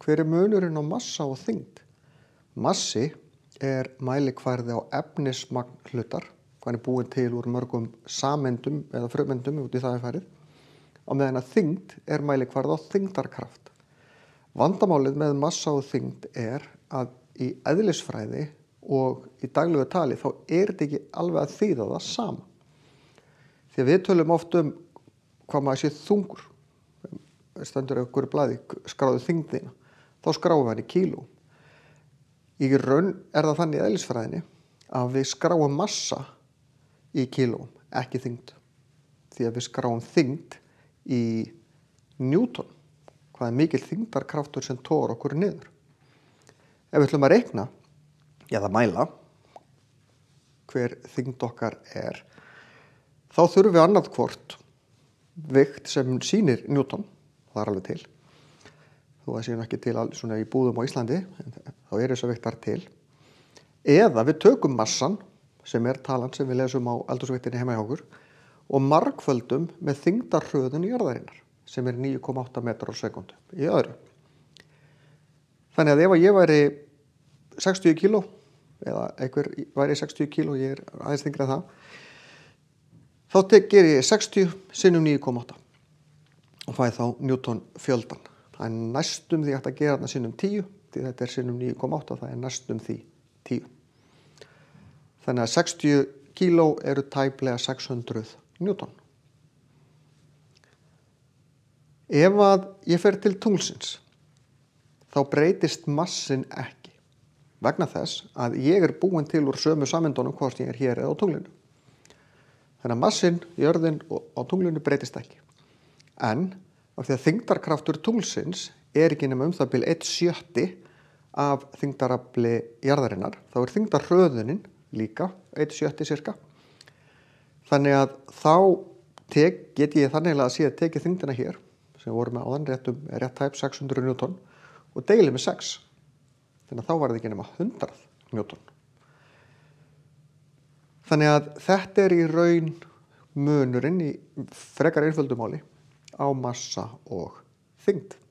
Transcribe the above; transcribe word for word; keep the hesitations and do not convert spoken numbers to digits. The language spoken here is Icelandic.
Hver er munurinn á massa og þyngd? Massi er mælikvarði á efnismagn hlutar, hann er búinn til úr mörgum sameindum eða frumeindum út í það er farið, á meðan að þyngd er mælikvarði á þyngdarkraft. Vandamálið með massa og þyngd er að í eðlisfræði og í daglegu tali þá er þetta ekki alveg að þýða það sama. Því að við tölum oft um hvað maður sé þungur. Stendur ykkur blaði, skráðu þyngdina, þá skráum við hann í kíló. Í raun er það þannig í eðlisfræðinni að við skráum massa í kíló, ekki þyngd. Því að við skráum þyngd í Newton, hvað er mikill þyngdarkraftur sem togar okkur niður. Ef við ætlum að reikna, eða mæla, hver þyngd okkar er, þá þurfum við annað hvort vigt sem sýnir Newton, það er alveg til, þó að séum ekki til svona í búðum á Íslandi, þá er þess að viktar til, eða við tökum massan, sem er talan sem við lesum á eldhúsviktinni heima hjá okkur, og margföldum með þyngdarhröðun jarðarinnar, sem er níu komma átta metrar á sekúndu í öðru. Þannig að ef ég væri sextíu kíló, eða einhver væri sextíu kíló, ég er aðeins þyngri en það, þá ger ég sextíu sinnum níu komma átta og fæ þá Newton fjöldan. Það er næstum því hægt að gera þarna sinnum tíu, því þetta er sinnum níu komma átta, það er næstum því tíu. Þannig að sextíu kíló eru tæplega sex hundruð Newton. Ef að ég fer til tunglsins, þá breytist massin ekki, vegna þess að ég er búinn til úr sömu sameindunum hvort ég er hér eða á tunglinu. Þannig að massin, jörðin á tunglinu breytist ekki. En af því að þyngdarkraftur tunglsins er ekki nema um það bil einn sjötti af þyngdarafli jarðarinnar, þá er þyngdarhröðunin líka einn sjötti cirka. Þannig að þá tek, get ég þannig að sé að tekið þyngdina hér, sem voru með áðan réttum, rétt tæp sex hundruð Newton, og deili með sex. Þannig að þá var það ekki nema hundrað Newton. Þannig að þetta er í raun munurinn í frekar einföldu máli á massa og þyngd.